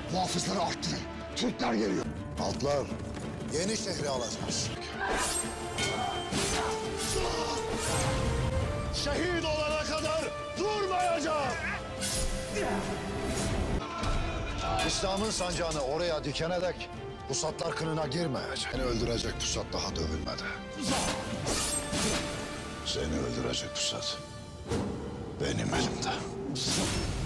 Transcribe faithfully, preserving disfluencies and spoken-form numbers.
Muhafızları arttırın. Türkler geliyor. Altlar, yeni şehri alacağız. Şehit olana kadar durmayacağım. İslam'ın sancağını oraya dikene dek pusatlar kınına girmeyecek. Seni öldürecek pusat daha dövülmedi. Seni öldürecek pusat benim elimde.